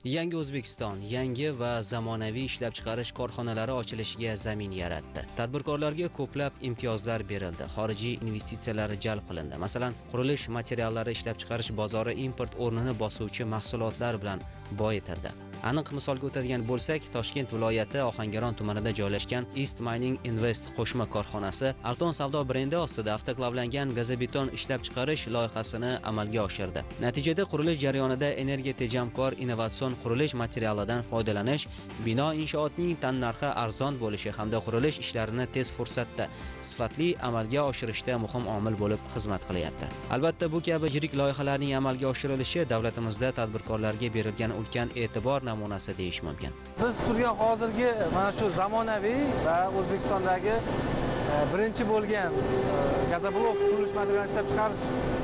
Yangi O'zbekiston yangi va zamonaviy ishlab chiqarish korxonalari ochilishiga zamin yaratdi. Tadbirkorlarga ko'plab imtiyozlar berildi. Xorijiy investitsiyalar jalb qilindi. Masalan, qurilish materiallari ishlab chiqarish bozori import o'rnini bosuvchi mahsulotlar bilan boyitirdi. Aniq misolga o'tadigan bo'lsak, Toshkent viloyati Ohangaron tumanida joylashgan East Mining Invest qo'shma korxonasi Arton savdo brendi ostida avtoklavlangan gazobeton ishlab chiqarish loyihasini amalga oshirdi. Natijada qurilish jarayonida energiya tejamkor innovatsion qurilish materialidan foydalanish, bino inshootining tannarxi arzon bo'lishi hamda qurilish ishlarini tez fursatda, sifatli amalga oshirishda muhim omil bo'lib xizmat qilyapti. Albatta, bu kabi yirik loyihalarning amalga oshirilishi davlatimizda tadbirkorlarga berilgan ulkan e'tibor namunasi deyish mumkin. Biz turgan hozirgi mana shu zamonaviy va O'zbekistondagi birinchi bo'lgan gazoblok qurilish material ishlab chiqarish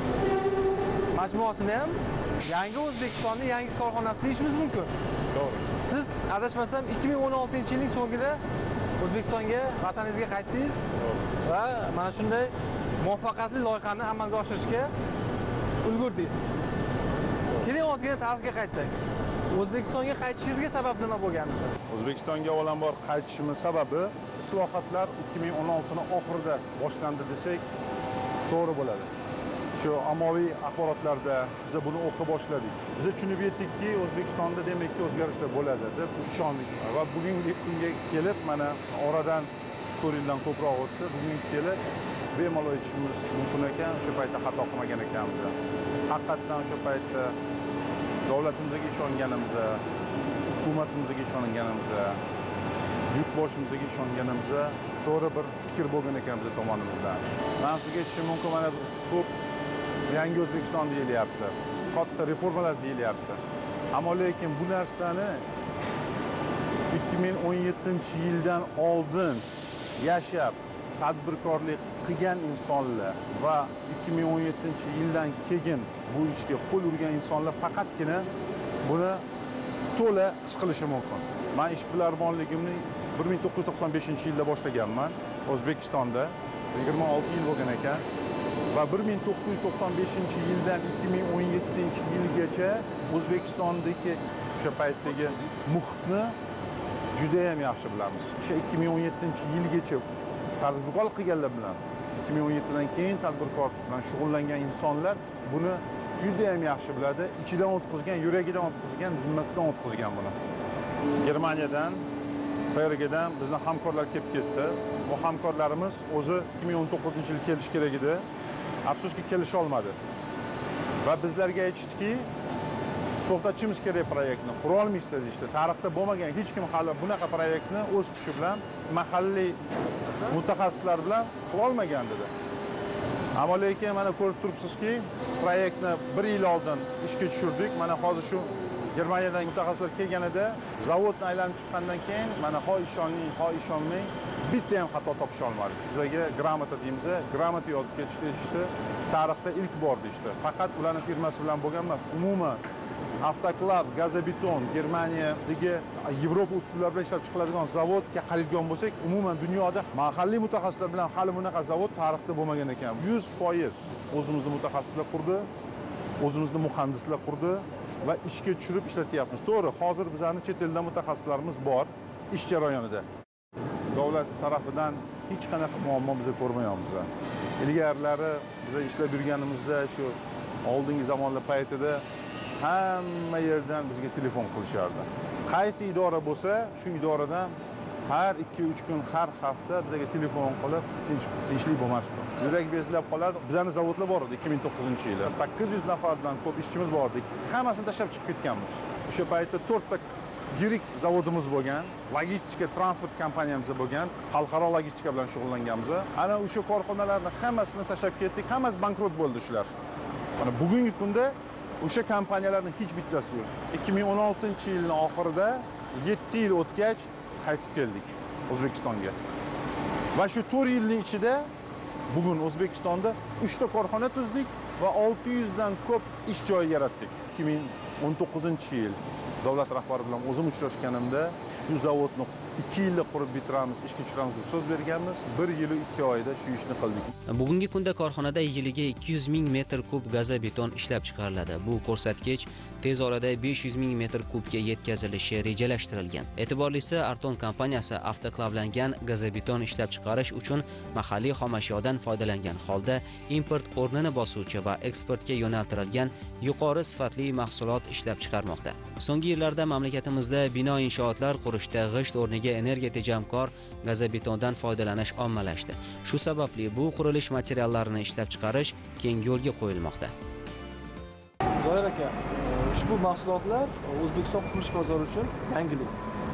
majmuasini ham yangi O'zbekistonning yangi korxonasi deyishimiz mumkin. To'g'ri. Siz adashmasam 2016-yilning so'ngida O'zbekistonga, vataningizga qaytdingiz va mana shunday muvaffaqiyatli loyihani amalga oshirishga ulgurdingiz. Keling, ozgina tarixga qaytsak. O'zbekistonga qaytishingizga sabab nima bo'lgandi? O'zbekistonga avvalambor qaytishimiz sababi islohotlar 2016 oxirida boshlandi desak to'g'ri bo'ladi. Shu ommaviy axborotlarda biz buni o'qib boshladik. Biz tushunib yetdikki, O'zbekistonda demakki o'zgarishlar bo'ladi deb ishondik. Va bugungi kunga kelib, mana oradan 4 yildan ko'proq o'tdi. Bugunga kelib bemalol aytishimiz mumkin ekan, o'sha paytda xato qilmagan ekanmiz. Haqiqatdan o'sha paytda davlatimizga ishonganimizda, hukumatimizga ishonganimizda, yurtboshimizga ishonganimizda to'g'ri bir fikr bo'lgan ekan biz tomonimizdan. Men sizga aytishim mumkin, mana ko'p yangi O'zbekiston deyilyapti, katta reformalar deyilyapti. Ammo lekin bu narsani 2017-yildan oldin yashab, tadbirkorlik qilgan insonlar va 2017-yildan keyin bu ishga qo'l urgan insonlar faqatgina buni to'la his qilishi mumkin. Men ishbilarmonligimni 1995-yilda boshlaganman O'zbekistonda, 26 yil bo'lgan ekan va 1995-yildan 2017-yilgacha O'zbekistondagi o'sha paytdagi muhitni juda ham yaxshi bilamiz. O'sha 2017-yilgacha tadbirkor qilganlar bilan 2017dan keyin tadbirkor bilan shug'ullangan insonlar buni juda ham yaxshi biladi. Ichidan o'tkazgan, yuragidan o'tkazgan, zimmasidan o'tkazgan buni. Germaniyadan, FRGdan bizning hamkorlar kelib ketdi. Bu hamkorlarimiz o'zi 2019-yil kelish kerak edi. Afsuski kelisha olmadi. Va bizlarga aytishdiki, to'xtatishimiz kerak proyektni, qura olmaysiz deyishdi. Tarixda bo'lmagan hech kim hali bunaqa proyektni o'z kuchi bilan mahalliy mutaxassislar bilan qila olmagan dedi. Ammo lekin mana ko'rib turibsizki, proyektni 1 yil oldin ishga tushirdik. Mana hozir shu Germaniyadan mutaxassislar kelganida zavodni aylanib chiqqandan keyin mana ishonmang, bitta ham xato topisha olmadik. Bizga gramota deymiz, gramota yozib ketishdi. Tarixda ilk bor deydi. Faqat ularning firmasi bilan bo'lgan emas, umuman avtoklav, gazobeton, Germaniyadagi Yevropa usullari bilan ishlab chiqiladigan zavodga qaraydigan bo'lsak, umuman dunyoda mahalliy mutaxassislar bilan hali bunaqa zavod tarixda bo'lmagan ekan. 100% o'zimizning mutaxassislar qurdi, o'zimizning muhandislar qurdi va ishga tushirib ishlatyapmiz. To'g'ri, hozir bizlarning chet eldan mutaxassislarimiz bor ish jarayonida. Davlat tarafidan hech qanaqa muammo biz ko'rmayapmiz. Ilgarilari biz ishlab yurganimizda shu oldingi zamonlar paytida hamma yerdan bizga telefon qilishardi. Qaysi idora bo'lsa, shu idoradan har 2-3 kun, har hafta bizga telefon qilib, tinchlik bo'lmasdi. Yurak bezlab qoladi. Bizning zavodlar bor edi 2009-yilda. 800 nafardan ko'p ishchimiz bor edi. Hammasini tashlab chiqib ketganmiz. O'sha paytda 4 ta yirik zavodimiz bo'lgan, logistika, transport kompaniyamiz bo'lgan, xalqaro logistika bilan shug'ullanganmiz. Ana o'sha korxonalarni hammasini tashlab ketdik, hammasi bankrot bo'ldi shular. Mana bugungi kunda o'sha kompaniyalarning hech bittasi yo'q. 2016-yilning oxirida 7 yil o'tgach qaytib keldik O'zbekistonga. Va shu 4 yilning ichida bugun O'zbekistonda 3 ta korxona tuzdik va 600 dan ko'p ish joyi yaratdik. 2019-yil davlat rahbari bilan o'zim uchrashganimda shu zavodni 2 yilda qurib bitiramiz, ishga tushiramiz deb so'z berganmiz. 1 yil 2 oyda shu ishni qildik. Bugungi kunda korxonada yiliga 200 ming metr kub gazobeton ishlab chiqariladi. Bu ko'rsatkich tez orada 500 ming metr kubga yetkazilishi rejalashtirilgan. E'tiborlisi, Arton kompaniyasi avtoklavlangan gazobeton ishlab chiqarish uchun mahalliy xomashyodan foydalangan holda import o'rnini bosuvchi va eksportga yo'naltirilgan yuqori sifatli mahsulot ishlab chiqarmoqda. So'nggi yillarda mamlakatimizda bino inshootlar qurishda g'isht o'rniga energiya tejamkor gazobetondan foydalanish ommalashdi. Shu sababli bu qurilish materiallarini ishlab chiqarish keng yo'lga qo'yilmoqda. Zoir aka, ushbu mahsulotlar O'zbekiston qurilish bozori uchun yangilik.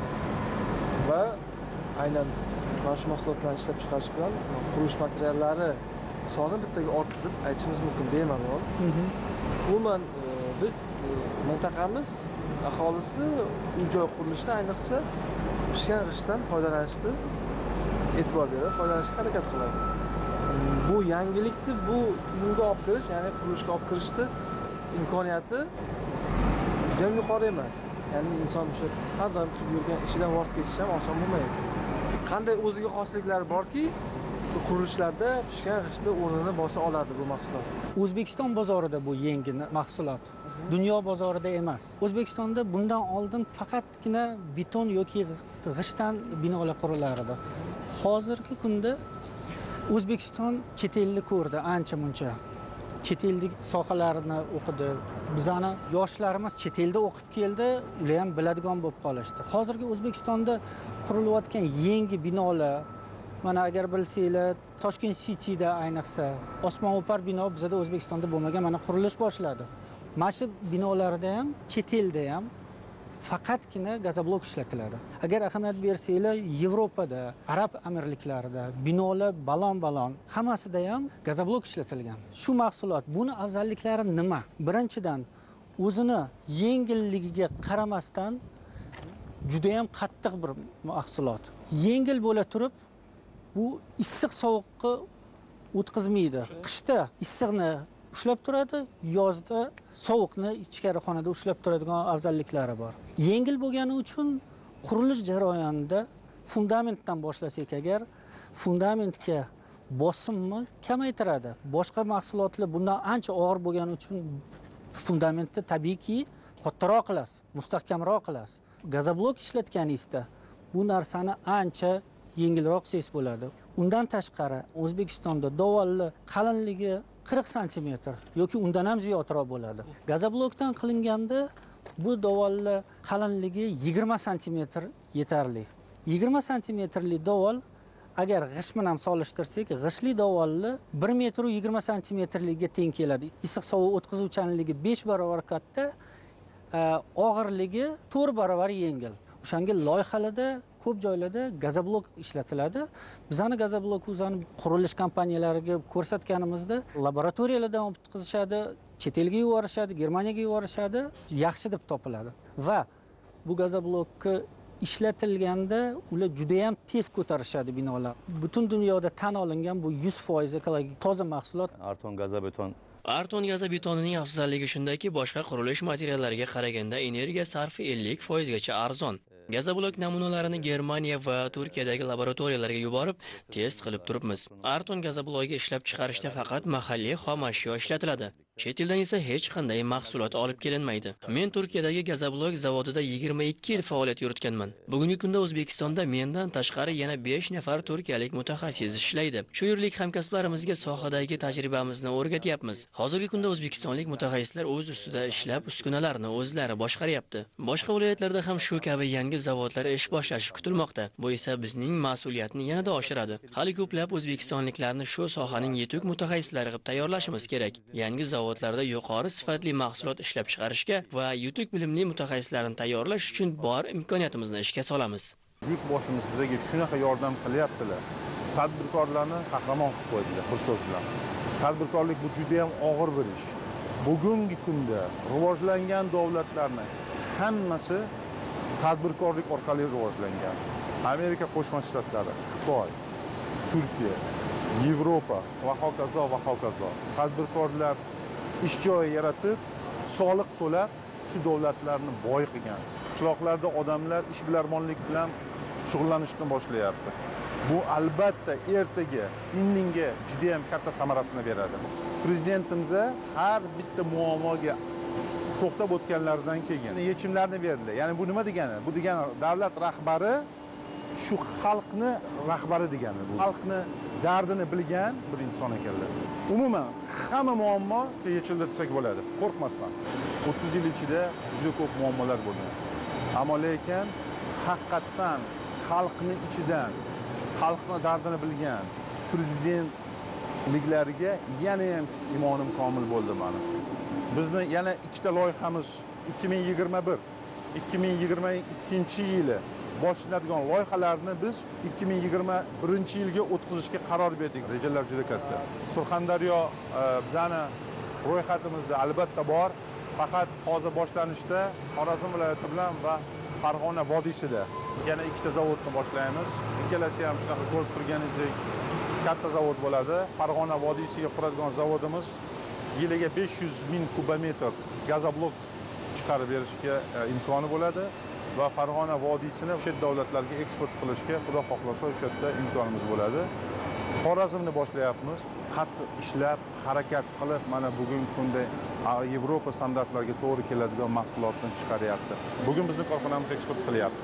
Va aynan mana shu mahsulotlarni ishlab chiqarish bilan qurilish materiallari soni bittaga ortdi deb aytishimiz mumkin bemalol. Umuman biz mintaqamiz aholisi uy-joy qurilishida ayniqsa pishgan g'ishtdan foydalanishni e'tibor berib, foydalanishga harakat qiladi. Bu yangilikni bu tizimga olib kirish, ya'ni qurilishga olib kirishni imkoniyati juda ham yuqori emas. Ya'ni inson o'sha har doim qilib yurgan ishidan voz kechish ham oson bo'lmaydi. Qanday o'ziga xosliklari borki, qurilishlarda pishgan g'ishtni o'rnini bosa oladi bu mahsulot. O'zbekiston bozorida bu yangi mahsulot. Dunyo bozorida emas. O'zbekistonda bundan oldin faqatgina beton yoki g'ishtdan binolar qurilar edi. Hozirgi kunda O'zbekiston chet elni ko'rdi ancha-muncha. Chet ellik sohalarni o'qidi. Bizani yoshlarimiz chet elda o'qib keldi, ular ham biladigan bo'lib qolishdi. Hozirgi O'zbekistonda qurilayotgan yangi binolar, mana agar bilsanglar, Toshkent City'da ayniqsa osmono'par bino bizda O'zbekistonda bo'lmagan, mana qurilish boshladi. Mana shu binolarda ham, chet elda ham faqatgina gazoblok ishlatiladi. Agar ahamiyat bersanglar, Yevropada, Arab Amirliklarida binolar balon-balon, hammasida ham gazoblok ishlatilgan. Shu mahsulot, buni afzalliklari nima? Birinchidan, o'zini yengilligiga qaramasdan juda ham qattiq bir mahsulot. Yengil bo'la turib, bu issiq sovuqni o'tkazmaydi. Qishda issiqni ushlab turadi, yozda sovuqni ichkari xonada ushlab turadigan afzalliklari bor. Yengil bo'lgani uchun qurilish jarayonida fundamentdan boshlasak agar, fundamentga bosimni kamaytiradi. Boshqa mahsulotlar bundan ancha og'ir bo'lgani uchun fundamentni tabiiyki kattaroq qilasiz, mustahkamroq qilasiz. Gazoblok ishlatganingizda bu narsani ancha yengilroq ses bo'ladi. Undan tashqari O'zbekistonda dovolli qalinligi 40 sm yoki undan ham ziyodroq bo'ladi. Gazoblokdan qilinganda bu dovolli qalinligi 20 sm yetarli. 20 sm dovol agar g'isht bilan solishtirsak, g'ishtli dovolli 1 m 20 sm teng keladi. Issiq sovuq o'tkazuvchanligi 5 barobar katta, og'irligi 4 barobar yengil. O'shanga loyihalarda ko'p joylarda gazoblok ishlatiladi. Bizani gazoblok o'zani qurilish kompaniyalariga ko'rsatganimizda laboratoriyalardan o'tkazishadi, chet elga yuborishadi, Germaniyaga yuborishadi, yaxshi deb topiladi. Va bu gazoblokni ishlatilganda ular juda ham tez ko'tarishadi binolar. Butun dunyoda tan olingan bu 100% ekologik toza mahsulot. Arton gazobeton. Arton gazobetonining afzalligi shundaki, boshqa qurilish materiallariga qaraganda energiya sarfi 50% gacha arzon. Gazoblok namunalarini Germaniya va Turkiyadagi laboratoriyalarga yuborib, test qilib turibmiz. Arton gazoblogiga ishlab chiqarishda faqat mahalliy xom ashyo ishlatiladi. Chet eldan esa hech qanday mahsulot olib kelinmaydi. Men Turkiyadagi gazoblok zavodida 22 yil faoliyat yuritganman. Bugungi kunda O'zbekistonda mendan tashqari yana 5 nafar turkiyalik mutaxassis ishlaydi. Shu yerlik hamkasblarimizga sohadagi tajribamizni o'rgatyapmiz. Hozirgi kunda o'zbekistonlik mutaxassislar o'z ustida ishlab, uskunalarni o'zlari boshqaryapti. Boshqa viloyatlarda ham shu kabi yangi zavodlar ish boshlashi kutilmoqda. Bu esa bizning mas'uliyatni yanada oshiradi. Hali ko'plab o'zbekistonliklarni shu sohaning yetuk mutaxassislari qilib tayyorlashimiz kerak. Yangi zavodlarda yuqori sifatli mahsulot ishlab chiqarishga va yutuq bilimli mutaxassislarni tayyorlash uchun bor imkoniyatimizni ishga solamiz. Buyuk boshimiz bizga shunaqa yordam qilyaptilar. Tadbirkorlarni qahramon qilib qo'ydilar bir so'z bilan. Tadbirkorlik bu juda ham og'ir bir ish. Bugungi kunda rivojlangan davlatlarning hammasi tadbirkorlik orqali rivojlangan. Amerika Qo'shma Shtatlari, Xitoy, Turkiya, Yevropa va hokazo va hokazo. Tadbirkorlar ish joyi yaratib, soliq to'lab, shu davlatlarni boy qilgan. Qishloqlarda odamlar ishbilarmonlik bilan shug'ullanishni boshlayapti. Bu albatta ertaga, indinga juda ham katta samarasini beradi. Prezidentimiz har bitta muammoga to'xtab o'tganlaridan keyin yechimlarni berdi. Ya'ni bu nima degani? Bu degani davlat rahbari shu xalqni rahbari degani. Bu xalqni dardini bilgan bir inson ekanlar. Umuman hamma muammo yechildi desak bo'ladi, qo'rqmasdan. 30 yil ichida juda ko'p muammolar bo'lgan. Ammo lekin haqiqatan xalqni ichidan, xalqni dardini bilgan prezidentliklariga yana ham imonim komil bo'ldi meni. Bizni yana ikkita loyihamiz 2021-2022-yili boshlanadigan loyihalarni biz 2021-yilga o'tkazishga qaror berdik. Rejalar juda katta. Surxondaryo bizani ro'yxatimizda albatta bor. Faqat hozir boshlanishda Xorazm viloyati bilan va Farg'ona vodiysida yana ikkita zavodni boshlaymiz. Ikkalasi ham shunaqa ko'rib turganingizdek katta zavod bo'ladi. Farg'ona vodiysiga quradigan zavodimiz yiliga 500 ming kubometr gazoblok chiqarib berishga imkoni bo'ladi va Farg'ona vodiysini chet davlatlarga eksport qilishga xudo xohlasa o'sha yerda imkonimiz bo'ladi. Xorazmni boshlayapmiz. Qattiq ishlab, harakat qilib, mana bugungi kunda Yevropa standartlariga to'g'ri keladigan mahsulotni chiqaryapti. Bugun bizning korxonamiz eksport qilyapti.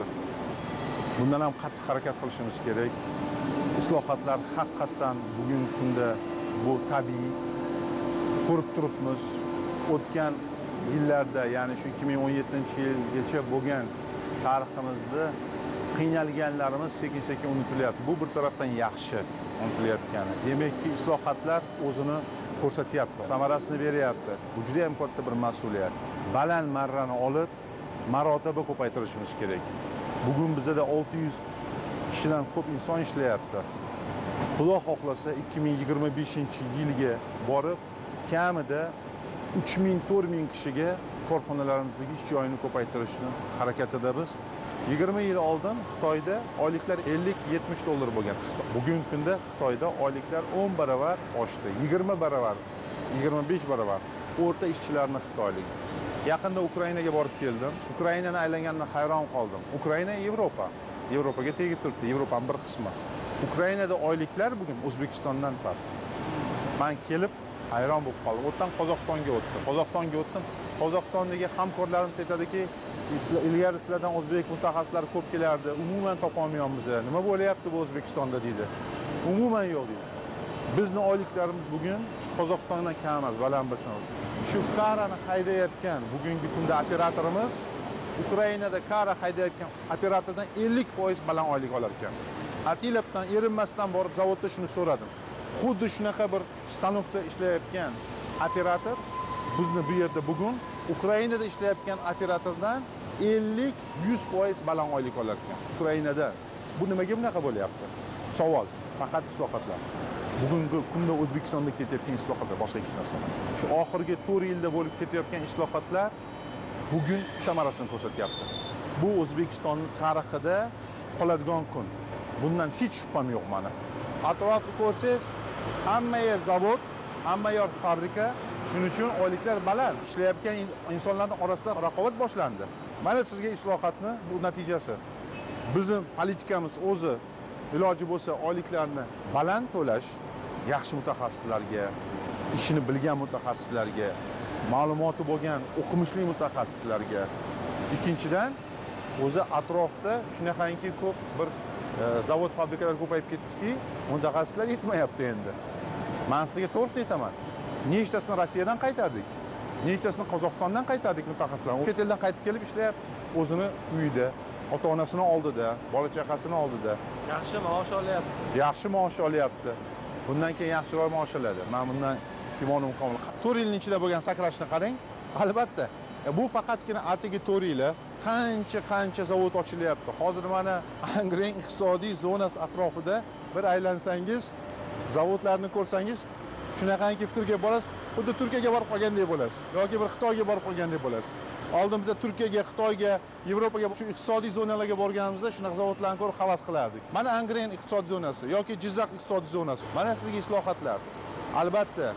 Bundan ham qattiq harakat qilishimiz kerak. Islohotlar haqiqatan bugungi kunda bu tabiiy. Ko'rib turibmiz. O'tgan yillarda, ya'ni shu 2017-yilgacha bo'lgan tariximizda qiynalganlarimiz sekin-sekin unutilyapti. Bu bir tarafdan yaxshi unutilayotgani. Demakki, islohotlar o'zini ko'rsatyapti, samarasini beryapti. Bu juda ham katta bir mas'uliyat. Baland marrani olib, marotaba ko'paytirishimiz kerak. Bugun bizda 600 kishidan ko'p inson ishlayapti. Xudo xohlasa 2025-yilga borib, kamida 3000-4000 kishiga korxonalarimizdagi ish joyini ko'paytirishni harakatidamiz. 20 yil oldin Xitoyda oyliklar 50-70 dollar bo'lgan. Bugungi kunda Xitoyda oyliklar 10 baravar oshdi, 20 baravar, 25 baravar. O'rta ishchilarning xitoylik. Yaqinda Ukrainaga borib keldim. Ukrainani aylangandan hayron qoldim. Ukraina Yevropaga tegib turibdi, Yevropaning bir qismi. Ukrainada oyliklar bugun O'zbekistondan past. Men kelib hayron bo'lib qoldim. O'tdan Qozog'istonga o'tdim. Qozog'istondagi hamkorlarimiz aytadiki, ilgari sizlardan o'zbek mutaxassislar ko'p kelardi, umuman topolmayapmiz. Nima bo'lyapti bu O'zbekistonda deydi. Umuman yo'q deydi. Bizning oyliklarimiz bugun Qozog'istondan kam emas, baland bilsin. Shu karani haydayotgan bugungi kunda operatorimiz Ukrainada kara haydayotgan operatordan 50% baland oylik olar ekan. Atilabdan erinmasdan borib zavodda shuni so'radim. Xuddi shunaqa bir stanokda ishlayotgan operator bizni bu yerda bugun Ukrainada ishlayotgan operatordan 50-100% baland oylik olar ekan. Ukrainada bu nimaga bunaqa bo'lyapti? Savol, faqat islohotlar. Bugungi kunda O'zbekistonda ketayotgan islohotlar boshqa hech narsa emas. Shu oxirgi 4 yilda bo'lib ketayotgan islohotlar bugun samarasini ko'rsatyapti. Bu O'zbekistonning tarixida qoladigan kun. Bundan hech shubham yo'q meni. Atrofni ko'rsangiz, hamma yer zavod, hamma yer fabrika. Shuning uchun oyliklar baland. Ishlayotgan insonlarning orasida raqobat boshlandi. Mana sizga islohotni bu natijasi. Bizning politikamiz o'zi iloji bo'lsa oyliklarni baland to'lash, yaxshi mutaxassislarga, ishini bilgan mutaxassislarga, ma'lumoti bo'lgan, o'qimishli mutaxassislarga. Ikkinchidan, o'zi atrofda shunaqangi ko'p bir zavod, fabrikalar ko'payib ketdiki, mutaxassislar yetmayapti endi. Men sizga to'g'ri aytaman. Nechtasini Rossiyadan qaytardik, nechtasini Qozog'istondan qaytardik mutaxassislar. Chet eldan qaytib kelib ishlayapti. O'zini uyida, ota-onasini oldida, bola-chaqasini oldida Yaxshi maosh olyapti. Yaxshi maosh olyapti. Bundan keyin yaxshiroq maosh oladi. Men bundan imonim komil. 4 yilning ichida bo'lgan sakrashni qarang. Albatta, bu faqatgina atigi 4 yili qancha zavod ochilyapti. Hozir mana Angren iqtisodiy zonasi atrofida bir aylansangiz, zavodlarni ko'rsangiz, shunaqangi fikrga borasiz, xuddi Turkiyaga borib qolgandek bo'lasiz yoki bir Xitoyga borib qolgandek bo'lasiz. Oldimizda Turkiyaga, Xitoyga, Yevropaga shu iqtisodiy zonalarga borganimizda shunaqa zavodlarni ko'rib havas qilardik. Mana Angren iqtisodiy zonasi yoki Jizzax iqtisodiy zonasi. Mana sizga islohotlar. Albatta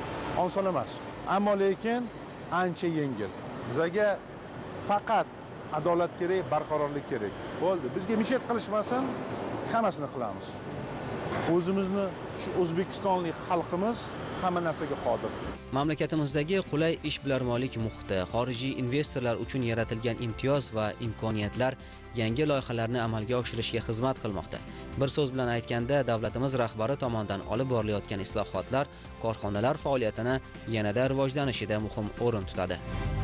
oson emas, ammo lekin ancha yengil. Bizga faqat adolat kerak, barqarorlik kerak. Bo'ldi, bizga mishet qilishmasin, hammasini qilamiz. O'zimizni shu o'zbekistonlik xalqimiz hamma narsaga qodir. Mamlakatimizdagi qulay ishbilarmonlik muhiti, xorijiy investorlar uchun yaratilgan imtiyoz va imkoniyatlar yangi loyihalarni amalga oshirishga xizmat qilmoqda. Bir so'z bilan aytganda, davlatimiz rahbari tomonidan olib borilayotgan islohotlar korxonalar faoliyatini yanada rivojlanishida muhim o'rin tutadi.